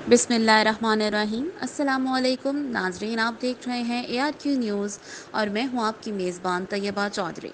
बिस्मिल्लाहिर्रहमानिर्रहीम। अस्सलाम वालेकुम नाजरीन, आप देख रहे हैं ARQ न्यूज़ और मैं हूं आपकी मेज़बान तैयबा चौधरी।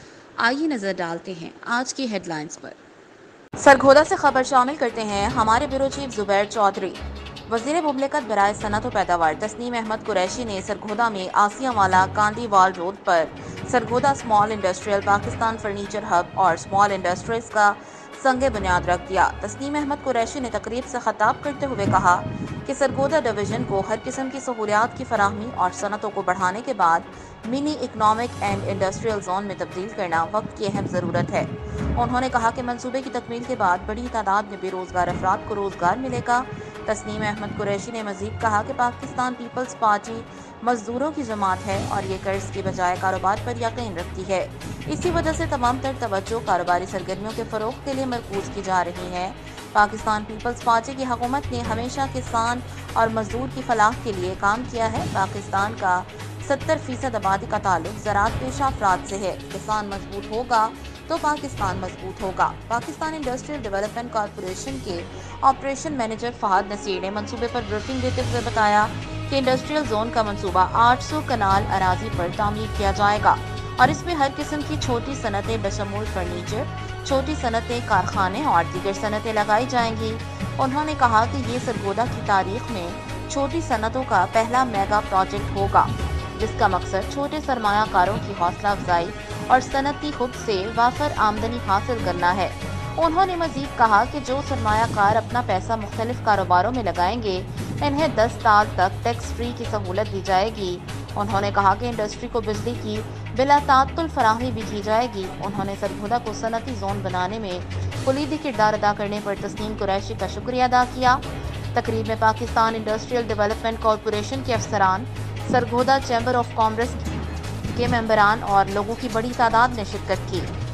आइए नज़र डालते हैं आज की हेडलाइंस पर। सरगोदा से खबर शामिल करते हैं हमारे ब्यूरो चीफ जुबैर चौधरी। वज़ीर मुमलिकत बराए सनत व पैदावार तस्नीम अहमद कुरैशी ने सरगोदा में आसियावाला कांडीवाल रोड पर Sargodha small industrial Pakistan furniture hub और स्मॉल इंडस्ट्रीज का संग बुनियाद रख दिया। तस्नीम अहमद कुरैशी ने तकरीब से खिताब करते हुए कहा कि सरगोदा डिवीजन को हर किस्म की सहूलियात की फराहमी और सनतों को बढ़ाने के बाद mini economic and industrial zone में तब्दील करना वक्त की अहम ज़रूरत है। उन्होंने कहा कि मंसूबे की तकमील के बाद बड़ी तादाद में बेरोजगार अफराद को रोजगार मिलेगा। तस्नीम अहमद कुरैशी ने मजीद कहा कि पाकिस्तान पीपल्स पार्टी मजदूरों की जमात है और ये कर्ज की बजाय कारोबार पर यकीन रखती है। इसी वजह से तमाम तर तवज्जो कारोबारी सरगर्मियों के फरोग के लिए मरकूज की जा रही है। पाकिस्तान पीपल्स पार्टी की हुकूमत ने हमेशा किसान और मजदूर की फलाह के लिए काम किया है। पाकिस्तान का 70% आबादी का ताल्लुक ज़राअत पेशा अफराद से है। किसान मजबूत होगा तो पाकिस्तान मजबूत होगा। पाकिस्तान इंडस्ट्रियल डेवलपमेंट कॉरपोरेशन के ऑपरेशन मैनेजर फहद नसीर ने मंसूबे पर ब्रीफिंग देते हुए बताया कि इंडस्ट्रियल जोन का मंसूबा 800 कनाल अराजी पर तामीर किया जाएगा और इसमें हर किस्म की छोटी सनतें बशमूल फर्नीचर, छोटी सनतें, कारखाने और दीगर सनतें लगाई जाएंगी। उन्होंने कहा कि ये सरगोदा की तारीख में छोटी सनतों का पहला मेगा प्रोजेक्ट होगा जिसका मकसद छोटे सरमायाकारों की हौसला अफजाई और सनती खुद से वाफर आमदनी हासिल करना है। उन्होंने मजीद कहा कि जो सरमायाकार अपना पैसा मुख्तलिफ कारोबारों में लगाएंगे इन्हें 10 साल तक टैक्स फ्री की सहूलत दी जाएगी। उन्होंने कहा कि इंडस्ट्री को बिजली की बिला तात्तुल फराहमी भी की जाएगी। उन्होंने सरगोदा को सनती जोन बनाने में कुलीदी किरदार अदा करने पर तस्नीम कुरैशी का शुक्रिया अदा किया। तकरीब में पाकिस्तान इंडस्ट्रियल डेवलपमेंट कॉरपोरेशन के अफसरान, सरगोदा चैम्बर ऑफ कॉमर्स के मेंबरान और लोगों की बड़ी तादाद ने शिरकत की।